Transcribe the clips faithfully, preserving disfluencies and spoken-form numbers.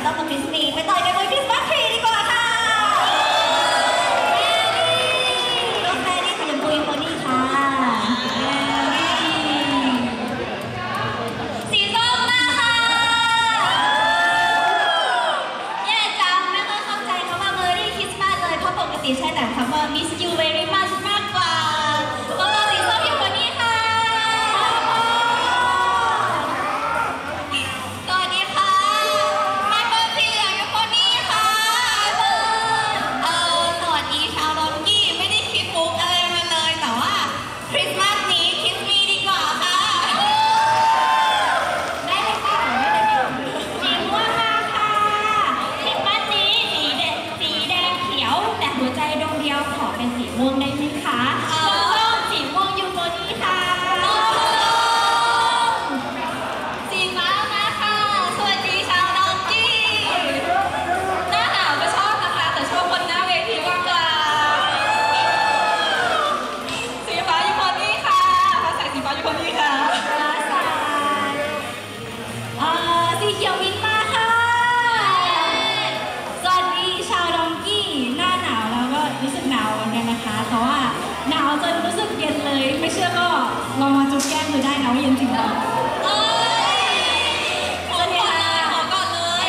ต้องมาคริสตี้ไปต่อยกันบนคริสต์มาสทรีดีกว่าค่ะน้องแมรี่สีชมพูยูโพนี่ค่ะสีส้มมาค่ะแย่จังไม่ค่อยเข้าใจคำว่า Merry Christmas เลยเพราะปกติใช้แต่คำว่า Miss You Very Much มากกว่าตัวต่อสีส้มยูโพนี่ค่ะสวัสดีค่ะแม่เปิ้ลสีเหลืองยูโพนี่ค่ะเออสวัสดีชาวดอนกี้ไม่ได้คิดมุกอะไรมาเลยแต่ว่าคริสต์มาสนี้คิดมีดีกว่าค่ะได้เลยค่ะสีม่วงมาค่ะคริสต์มาสนี้สีแดงสีแดงเขียวแต่หัวใจดวงเดียวขอเป็นสีม่วงได้ไหมคะส้มสีม่วงยูโพนี่ค่ะสีฟ้ามาค่ะสวัสดีชาวดอนกี้หน้าหนาวก็ชอบนะคะแต่ชอบคนหน้าเวทีมากกว่าสีฟ้ายูโพนี่ค่ะฟ้าใสสีฟ้ายูโพนี่ค่ะฟ้าใสเอ่อสีเขียวมินมาค่ะสวัสดีชาวดอนกี้หน้าหนาวแล้วก็รู้สึกหนาวเหมือนกันนะคะแต่ว่าหนาวจนรู้สึกเย็นเลยไม่เชื่อก็ลองมาจุ๊บแก้มดูได้นะว่าเย็นจริงหรือเปล่าสวัสดีค่ะขอก่อนเลย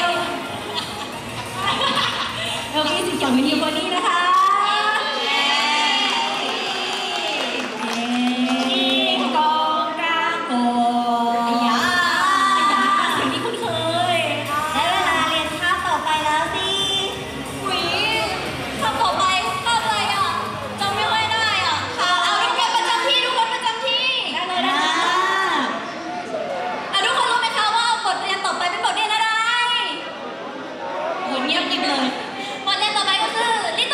เอลกี้สีเขียวมินยูโพนี่นะคะกองกลางโกยยาเสียงที่คุ้นเคยได้เวลาเรียนคาบต่อไปแล้วสิหุยคาบต่อไปคาบอะไรอ่ะจำไม่ค่อยได้อ่ะค่ะเอาทุกคนประจำที่ทุกคนประจำที่ได้เลยนะอ่ะทุกคนรู้ไหมคะว่าบทเรียนต่อไปเป็นบทเรียนอะไรโหเงียบจริงเลยบทเรียนต่อไปก็คือ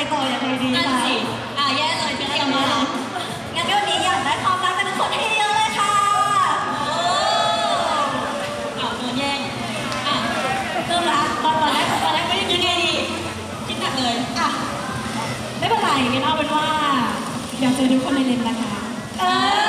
ต่อยังไงดีนั่นคะสิอ่ะแย่เลยที่เตรียมมางั้นวันนี้อยากได้ความรักจากทุกคนให้เยอะเลยค่ะโอ้เอาโดนแย่งอ่ะเริ่มละตอนตอนแรกตอนแรกไม่ได้คิยัดงไงไงดี คิดหนักเลยอ่ะไม่เป็นไรงั้นเอาเป็นว่าอยากเจอทุกคนในเลนนะคะเออ